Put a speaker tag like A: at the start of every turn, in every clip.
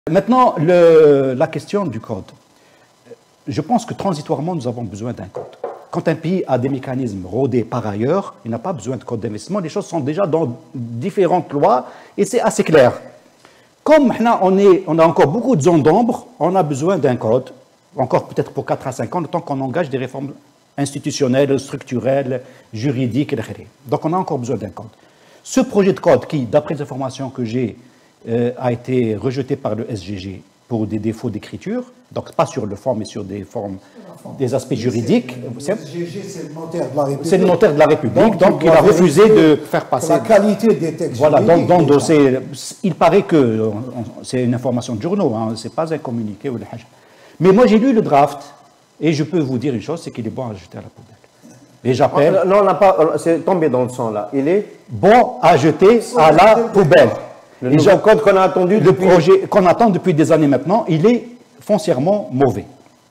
A: Maintenant, la question du code. Je pense que transitoirement, nous avons besoin d'un code. Quand un pays a des mécanismes rodés par ailleurs, il n'a pas besoin de code d'investissement. Les choses sont déjà dans différentes lois et c'est assez clair. Comme on a encore beaucoup de zones d'ombre, on a besoin d'un code, encore peut-être pour 4 à 5 ans, le temps qu'on engage des réformes institutionnelles, structurelles, juridiques, etc. Donc on a encore besoin d'un code. Ce projet de code qui, d'après les informations que j'ai, a été rejeté par le SGG pour des défauts d'écriture, donc pas sur le fond, mais sur des formes, des aspects juridiques.
B: Le SGG, c'est le notaire de la République.
A: C'est le notaire de la République, donc il a refusé de faire passer...
B: La qualité des textes
A: voilà,
B: juridiques.
A: il paraît que c'est une information de journaux, hein, c'est pas un communiqué ou le hajj. Mais moi j'ai lu le draft, et je peux vous dire une chose, c'est qu'il est bon à jeter à la poubelle. Et j'appelle...
C: Non, on n'a pas... C'est tombé dans le sang, là. Il est...
A: bon à jeter à la poubelle.
C: Le nouveau code qu'on a attendu
A: depuis... Le projet qu'on attend depuis des années maintenant, il est foncièrement mauvais.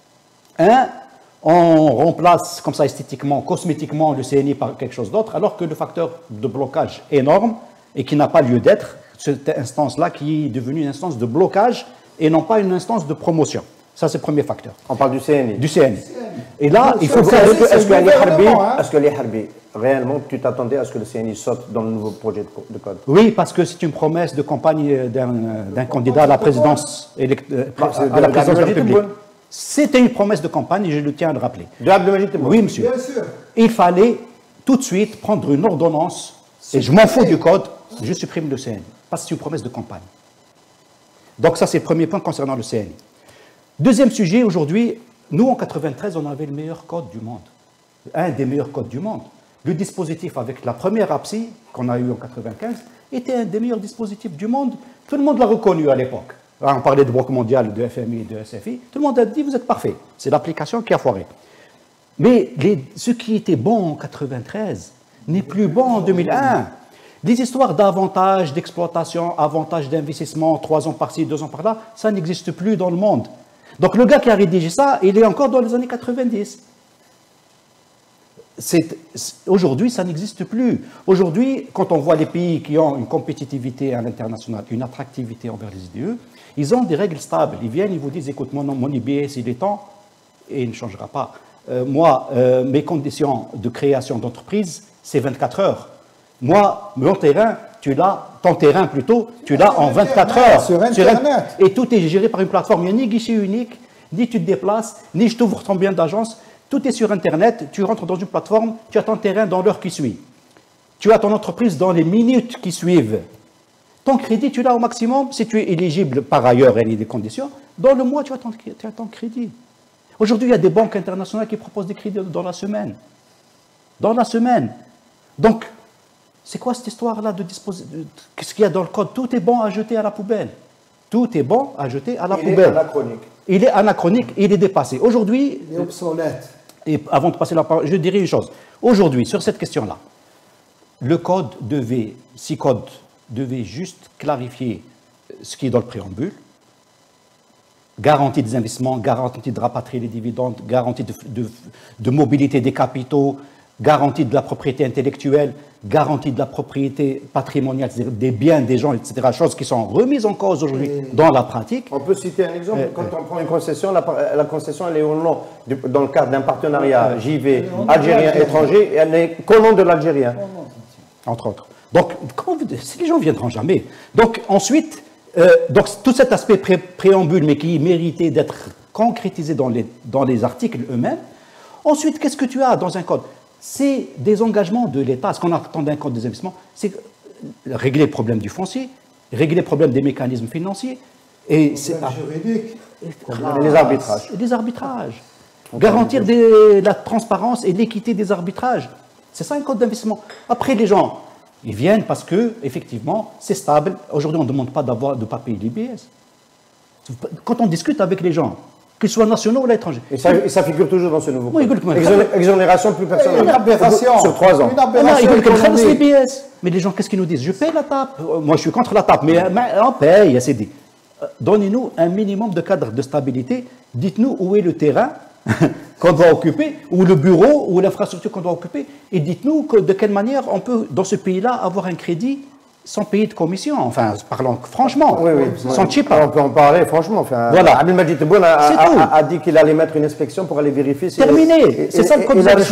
A: On remplace comme ça esthétiquement, cosmétiquement le CNI par quelque chose d'autre, alors que le facteur de blocage énorme et qui n'a pas lieu d'être, cette instance-là qui est devenue une instance de blocage et non pas une instance de promotion. Ça, c'est le premier facteur.
C: On parle du CNI.
A: Du CNI. Et là, il faut...
C: Est-ce que les Harbi, réellement, tu t'attendais à ce que le CNI saute dans le nouveau projet de code?
A: Oui, parce que c'est une promesse de campagne d'un candidat à la présidence, de la présidence de la République. C'était une promesse de campagne et je le tiens à le rappeler.
C: De Abdelmajid Tebboune.
A: Oui, monsieur.
B: Bien sûr.
A: Il fallait tout de suite prendre une ordonnance, et je m'en fous du code, je supprime le CNI, parce que c'est une promesse de campagne. Donc ça, c'est le premier point concernant le CNI. Deuxième sujet, aujourd'hui, nous, en 93, on avait le meilleur code du monde. Un des meilleurs codes du monde. Le dispositif avec la première APSI, qu'on a eu en 95, était un des meilleurs dispositifs du monde. Tout le monde l'a reconnu à l'époque. On parlait de Banque mondiale, de FMI, de SFI. Tout le monde a dit, vous êtes parfait. C'est l'application qui a foiré. Mais ce qui était bon en 93 n'est plus bon en 2001. Les histoires d'avantages d'exploitation, avantages d'investissement, 3 ans par-ci, 2 ans par-là, ça n'existe plus dans le monde. Donc le gars qui a rédigé ça, il est encore dans les années 90. Aujourd'hui, ça n'existe plus. Aujourd'hui, quand on voit les pays qui ont une compétitivité à l'international, une attractivité envers les IDE, ils ont des règles stables. Ils viennent, ils vous disent, écoute, mon IBS, il est temps, et il ne changera pas. Mes conditions de création d'entreprise, c'est 24 heures. Moi, mon terrain, ton terrain plutôt, tu l'as en 24 heures.
B: Sur Internet.
A: Et tout est géré par une plateforme. Il n'y a ni guichet unique, ni tu te déplaces, ni je t'ouvre ton bien d'agence. Tout est sur Internet. Tu rentres dans une plateforme, tu as ton terrain dans l'heure qui suit. Tu as ton entreprise dans les minutes qui suivent. Ton crédit, tu l'as au maximum. Si tu es éligible par ailleurs, il y a des conditions. Dans le mois, tu as ton crédit. Aujourd'hui, il y a des banques internationales qui proposent des crédits dans la semaine. Dans la semaine. Donc, c'est quoi cette histoire-là de disposer... Qu'est-ce qu'il y a dans le code? Tout est bon à jeter à la poubelle. Tout est bon à jeter à la poubelle.
C: Il est anachronique.
A: Il est anachronique, il est dépassé. Aujourd'hui...
B: Il est obsolète.
A: Et avant de passer la parole, je dirais une chose. Aujourd'hui, sur cette question-là, le code devait juste clarifier ce qui est dans le préambule, garantie des investissements, garantie de rapatrier les dividendes, garantie de mobilité des capitaux, garantie de la propriété intellectuelle, garantie de la propriété patrimoniale, c'est-à-dire des biens des gens, etc., choses qui sont remises en cause aujourd'hui dans la pratique.
C: On peut citer un exemple. Quand on prend une concession, la concession, elle est au nom, dans le cadre d'un partenariat JV algérien-étranger, et elle n'est qu'au nom de l'Algérien.
A: Entre autres. Donc, les gens ne viendront jamais. Donc, ensuite, tout cet aspect préambule, mais qui méritait d'être concrétisé dans les articles eux-mêmes. Ensuite, qu'est-ce que tu as dans un code? C'est des engagements de l'État. Ce qu'on attend d'un code des investissements, c'est régler le problème du foncier, régler le problème des mécanismes financiers. Et
B: juridique.
C: Les arbitrages.
A: Les arbitrages. Garantir la transparence et l'équité des arbitrages. C'est ça un code d'investissement. Après, les gens, ils viennent parce que, effectivement, c'est stable. Aujourd'hui, on ne demande pas de papier l'IBS. Quand on discute avec les gens, qu'ils soient nationaux ou étrangers.
C: Et ça figure toujours dans ce nouveau code.
A: Oui,
C: exonération plus personnelle.
B: Une aberration.
C: Sur 3 ans.
B: Une aberration économique.
A: Mais les gens, qu'est-ce qu'ils nous disent? Je paye la tape. Moi, je suis contre la tape, mais on paye, c'est dit. Donnez-nous un minimum de cadre de stabilité. Dites-nous où est le terrain qu'on doit occuper, ou le bureau, ou l'infrastructure qu'on doit occuper, et dites-nous de quelle manière on peut, dans ce pays-là, avoir un crédit sans payer de commission, enfin, parlons franchement,
C: Oui, oui.
A: sans chipa.
C: On peut en parler, franchement. Enfin,
A: Voilà.
C: Abdelmajid Tebboune a dit qu'il allait mettre une inspection pour aller vérifier si...
A: Terminé. C'est ça le code
C: Donc,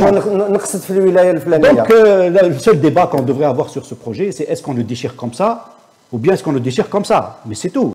A: le seul débat qu'on devrait avoir sur ce projet, c'est est-ce qu'on le déchire comme ça, ou bien est-ce qu'on le déchire comme ça. Mais c'est tout.